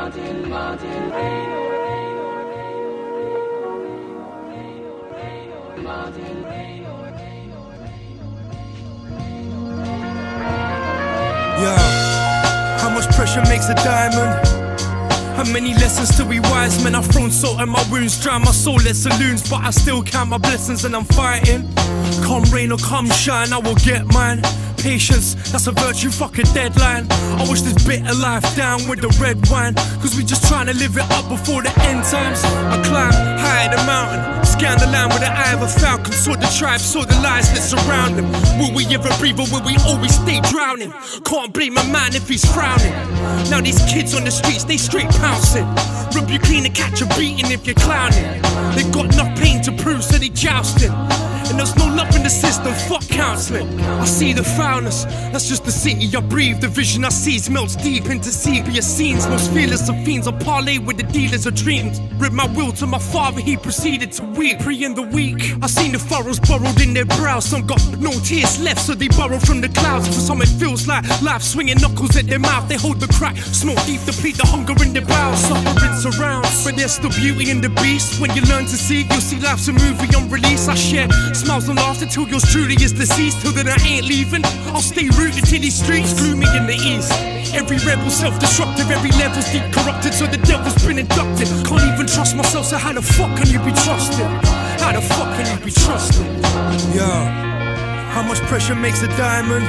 Yeah, how much pressure makes a diamond? How many lessons to be wise? Man, I've thrown salt in my wounds, drown my soul at saloons, but I still count my blessings and I'm fighting. Come rain or come shine, I will get mine. Patience, that's a virtue, fuck a deadline. I wish this bitter life down with the red wine, cause we just trying to live it up before the end times. I climb high the mountain, scan the land with the eye of a falcon, saw the tribe, saw the lies that surround them. Will we ever breathe or will we always stay drowning? Can't blame a man if he's frowning. Now these kids on the streets, they straight pouncing. Rub you clean and catch a beating if you're clowning. They got enough pain to prove, so they jousting. And there's no love in the system, fuck counselling. I see the foulness, that's just the city I breathe. The vision I seize melts deep into sepia scenes. Most fearless of fiends, I parlay with the dealers of dreams. Read my will to my father, he proceeded to weep. Pre in the week, I seen the furrows burrowed in their brows. Some got no tears left, so they burrow from the clouds. For some it feels like life swinging knuckles at their mouth. They hold the crack, smoke deep, deplete the hunger in their bowels. Suffering surrounds, but there's still beauty in the beast. When you learn to see, you'll see life's a movie on release. I share smiles and laughter till yours truly is deceased. Till then I ain't leaving, I'll stay rooted to these streets. Gloomy in the east, every rebel self-destructive, every level's deep corrupted, so the devil's been inducted. Can't even trust myself, so how the fuck can you be trusted? How the fuck can you be trusted? Yeah, how much pressure makes a diamond?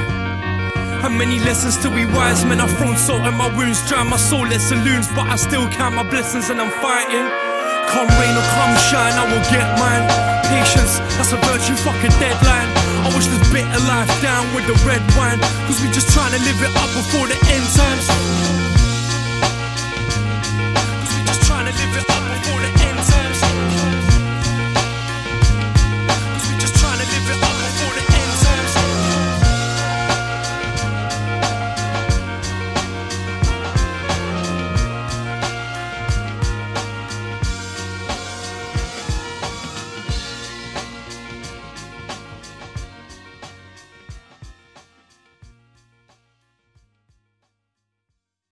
How many lessons to be wise? Man, I've thrown salt in my wounds, drown my soul at saloons, but I still count my blessings and I'm fighting. Come rain or come shine, I will get mine. Patience, that's a virtue, fuck a deadline. I wish this bitter life down with the red wine, cause we just trying to live it up before the end times. Cause we just trying to live it up.